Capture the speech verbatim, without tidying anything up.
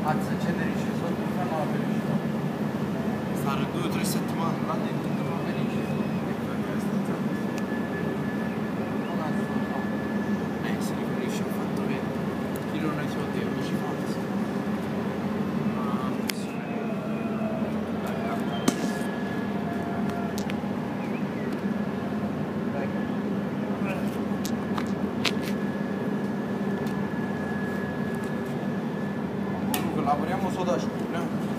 Anzi, accenderici sotto il fanno la felicità. Stare due o tre settimane là dentro. Felice. Non ha fatto. Eh, si riferisce al fatto che chi non ha i soldi non ci fa. Ah, sì. Comunque lavoriamo solo da scuola.